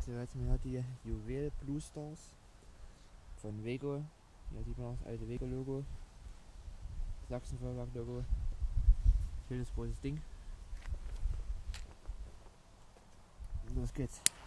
So, jetzt haben wir hier die Juwel Blue Stars von Vego. Hier sieht man auch das alte Vego-Logo. Sachsenvorwerk-Logo. Schönes großes Ding. Los geht's.